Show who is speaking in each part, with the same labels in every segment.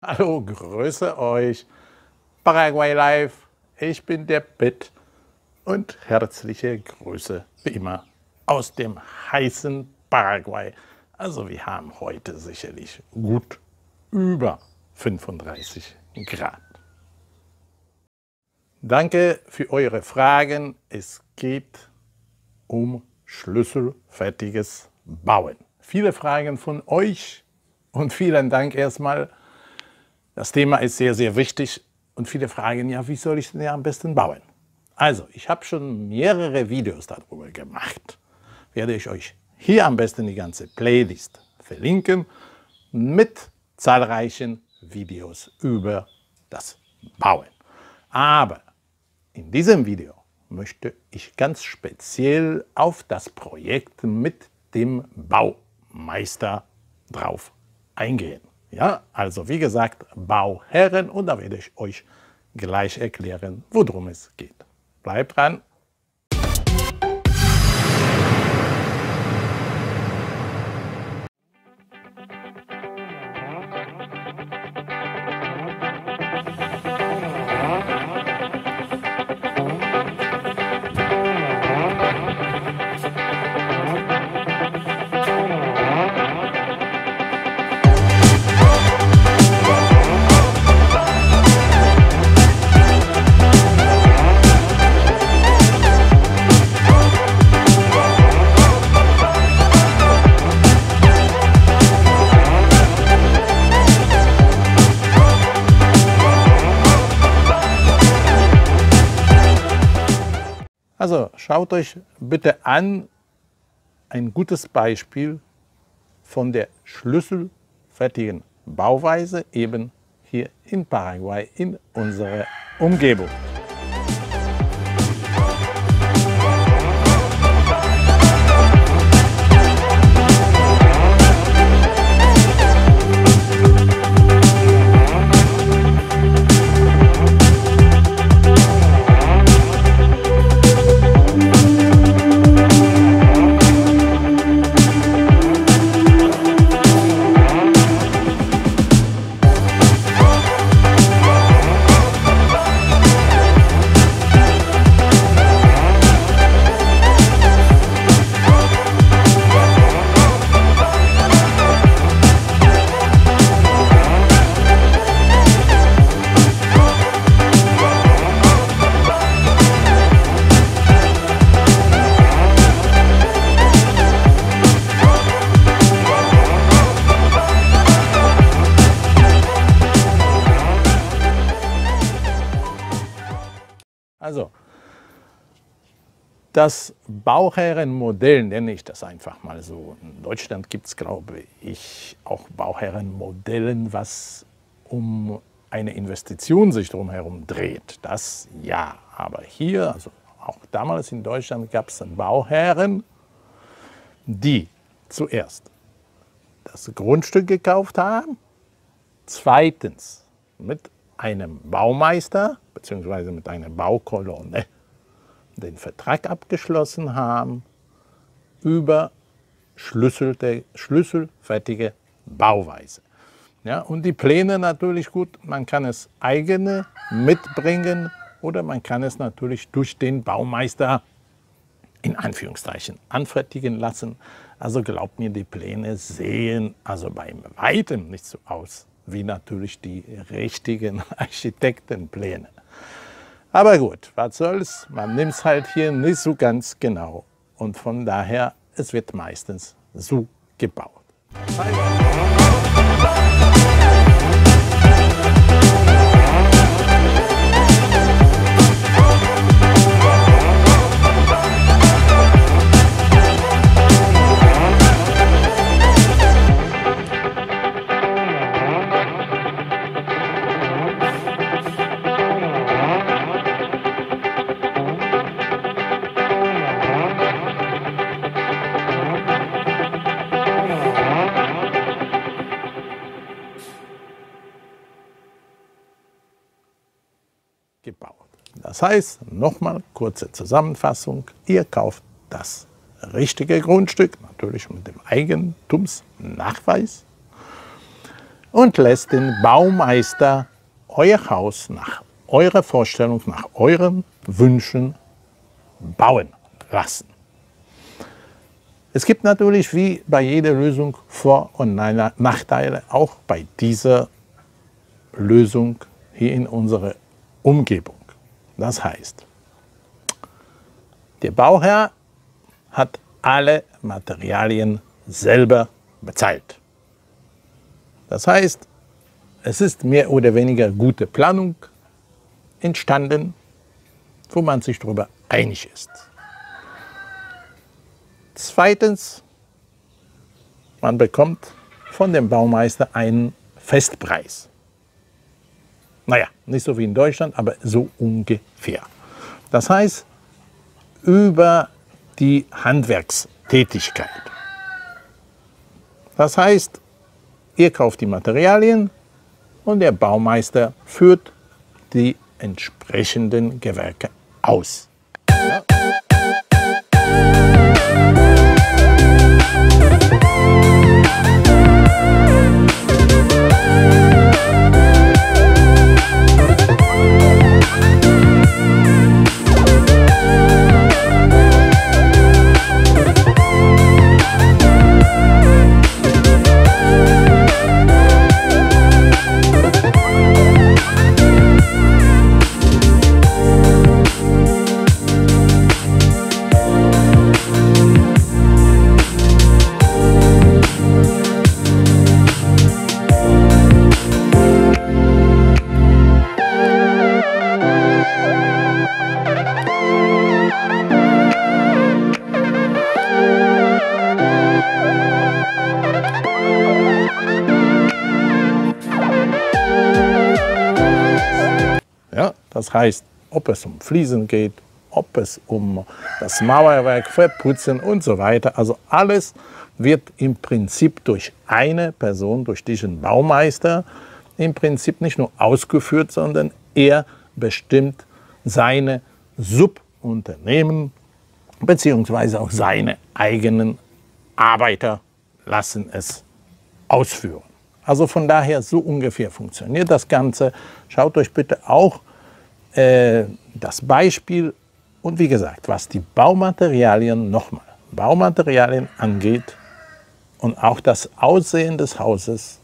Speaker 1: Hallo, grüße euch. Paraguay Live, ich bin der Pitt und herzliche Grüße wie immer aus dem heißen Paraguay. Also wir haben heute sicherlich gut über 35 Grad. Danke für eure Fragen. Es geht um schlüsselfertiges Bauen. Viele Fragen von euch und vielen Dank erstmal. Das Thema ist sehr, sehr wichtig und viele fragen, ja, wie soll ich denn am besten bauen? Also, ich habe schon mehrere Videos darüber gemacht. Werde ich euch hier am besten die ganze Playlist verlinken mit zahlreichen Videos über das Bauen. Aber in diesem Video möchte ich ganz speziell auf das Projekt mit dem Baumeister drauf eingehen. Ja, also wie gesagt, Bauherren, und da werde ich euch gleich erklären, worum es geht. Bleibt dran! Also schaut euch bitte an, ein gutes Beispiel von der schlüsselfertigen Bauweise eben hier in Paraguay in unserer Umgebung. Also, das Bauherrenmodell nenne ich das einfach mal so. In Deutschland gibt es, glaube ich, auch Bauherrenmodellen, was um eine Investition sich drumherum dreht. Das ja, aber hier, also auch damals in Deutschland, gab es Bauherren, die zuerst das Grundstück gekauft haben, zweitens mit einem Baumeister bzw. mit einer Baukolonne den Vertrag abgeschlossen haben über schlüsselfertige Bauweise. Ja, und die Pläne natürlich gut, man kann es eigene mitbringen oder man kann es natürlich durch den Baumeister in Anführungszeichen anfertigen lassen. Also glaubt mir, die Pläne sehen also bei weitem nicht so aus wie natürlich die richtigen Architektenpläne. Aber gut, was soll's, man nimmt es halt hier nicht so ganz genau und von daher, es wird meistens so gebaut. Gebaut. Das heißt, nochmal kurze Zusammenfassung, ihr kauft das richtige Grundstück, natürlich mit dem Eigentumsnachweis. und lässt den Baumeister euer Haus nach eurer Vorstellung, nach euren Wünschen bauen lassen. Es gibt natürlich wie bei jeder Lösung Vor- und Nachteile, auch bei dieser Lösung hier in unserer Umgebung. Das heißt, der Bauherr hat alle Materialien selber bezahlt. Das heißt, es ist mehr oder weniger gute Planung entstanden, wo man sich darüber einig ist. Zweitens, man bekommt von dem Baumeister einen Festpreis. Naja, nicht so wie in Deutschland, aber so ungefähr. Das heißt, über die Handwerkstätigkeit. Das heißt, ihr kauft die Materialien und der Baumeister führt die entsprechenden Gewerke aus. Ja. Ja, das heißt, ob es um Fliesen geht, ob es um das Mauerwerk, Verputzen und so weiter. Also alles wird im Prinzip durch eine Person, durch diesen Baumeister, im Prinzip nicht nur ausgeführt, sondern er bestimmt seine Subunternehmen beziehungsweise auch seine eigenen Arbeiter lassen es ausführen. Also von daher, so ungefähr funktioniert das Ganze. Schaut euch bitte auch das Beispiel und wie gesagt, was die Baumaterialien angeht und auch das Aussehen des Hauses,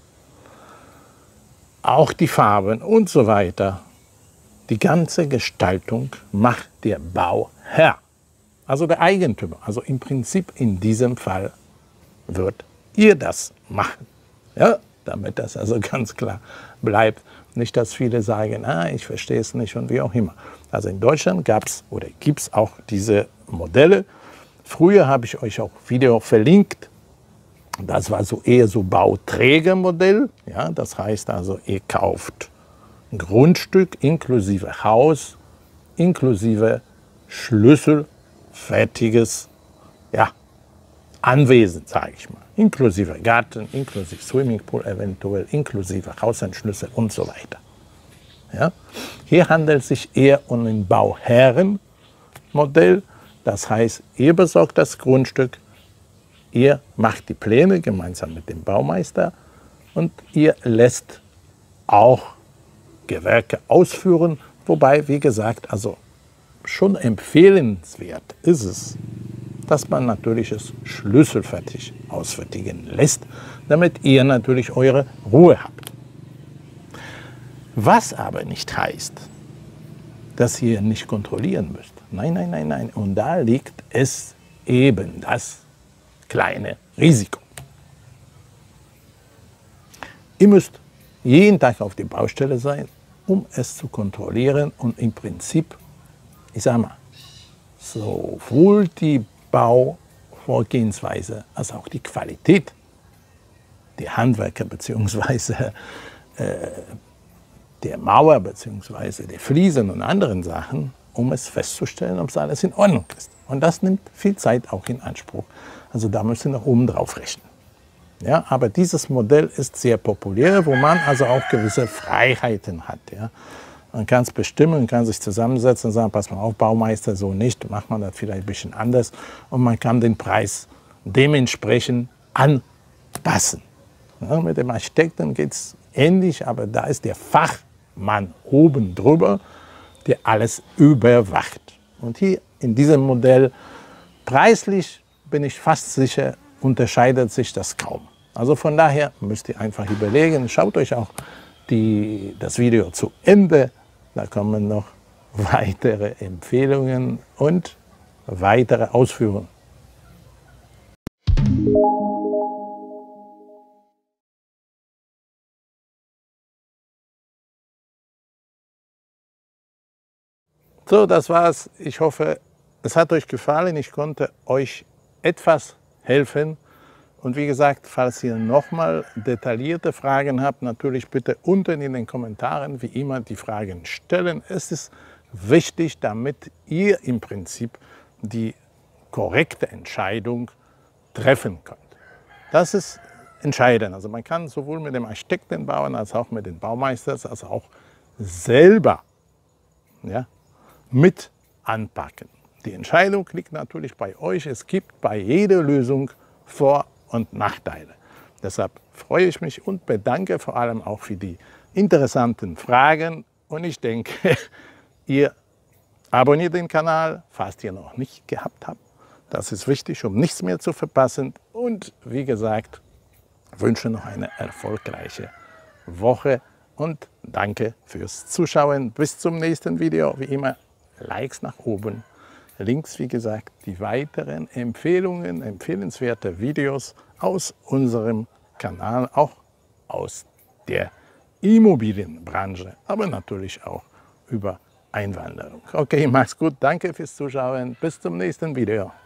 Speaker 1: auch die Farben und so weiter, die ganze Gestaltung macht der Bauherr, also der Eigentümer. Also im Prinzip in diesem Fall wird ihr das machen. Ja, damit das also ganz klar bleibt. Nicht, dass viele sagen, ich verstehe es nicht und wie auch immer. Also in Deutschland gab es oder gibt es auch diese Modelle. Früher habe ich euch auch Video verlinkt. Das war so eher so Bauträgermodell. Ja, das heißt also, ihr kauft ein Grundstück inklusive Haus, inklusive Schlüssel, fertiges, ja, Anwesen, sage ich mal. Inklusive Garten, inklusive Swimmingpool eventuell, inklusive Haushaltsschlüssel und so weiter. Ja? Hier handelt es sich eher um ein Bauherrenmodell. Das heißt, ihr besorgt das Grundstück, ihr macht die Pläne gemeinsam mit dem Baumeister und ihr lässt auch Gewerke ausführen. Wobei, wie gesagt, also schon empfehlenswert ist es, dass man natürlich es schlüsselfertig ausfertigen lässt, damit ihr natürlich eure Ruhe habt. Was aber nicht heißt, dass ihr nicht kontrollieren müsst. Nein, nein, nein, nein. Und da liegt es eben das kleine Risiko. Ihr müsst jeden Tag auf der Baustelle sein, um es zu kontrollieren und im Prinzip, ich sage mal, sowohl die Bauvorgehensweise als auch die Qualität der Handwerker bzw. Der Mauer bzw. der Fliesen und anderen Sachen, um es festzustellen, ob es alles in Ordnung ist. Und das nimmt viel Zeit auch in Anspruch. Also da müssen wir noch oben drauf rechnen. Ja, aber dieses Modell ist sehr populär, wo man also auch gewisse Freiheiten hat. Ja. Man kann es bestimmen, man kann sich zusammensetzen und sagen, pass mal auf, Baumeister, so nicht, macht man das vielleicht ein bisschen anders. Und man kann den Preis dementsprechend anpassen. Ja, mit dem Architekten geht es ähnlich, aber da ist der Fachmann oben drüber, der alles überwacht. Und hier in diesem Modell, preislich bin ich fast sicher, unterscheidet sich das kaum. Also von daher müsst ihr einfach überlegen, schaut euch auch das Video zu Ende, da kommen noch weitere Empfehlungen und weitere Ausführungen. So, das war's. Ich hoffe, es hat euch gefallen. Ich konnte euch etwas helfen. Und wie gesagt, falls ihr nochmal detaillierte Fragen habt, natürlich bitte unten in den Kommentaren wie immer die Fragen stellen. Es ist wichtig, damit ihr im Prinzip die korrekte Entscheidung treffen könnt. Das ist entscheidend. Also man kann sowohl mit dem Architekten bauen, als auch mit den Baumeistern, als auch selber mit anpacken. Die Entscheidung liegt natürlich bei euch. Es gibt bei jeder Lösung Vor- und Nachteile. Deshalb freue ich mich und bedanke vor allem auch für die interessanten Fragen. Und ich denke, ihr abonniert den Kanal, falls ihr noch nicht gehabt habt. Das ist wichtig, um nichts mehr zu verpassen. Und wie gesagt, wünsche noch eine erfolgreiche Woche und danke fürs Zuschauen. Bis zum nächsten Video. Wie immer, Likes nach oben. Links, wie gesagt, die weiteren Empfehlungen, empfehlenswerte Videos aus unserem Kanal, auch aus der Immobilienbranche, aber natürlich auch über Einwanderung. Okay, macht's gut, danke fürs Zuschauen, bis zum nächsten Video.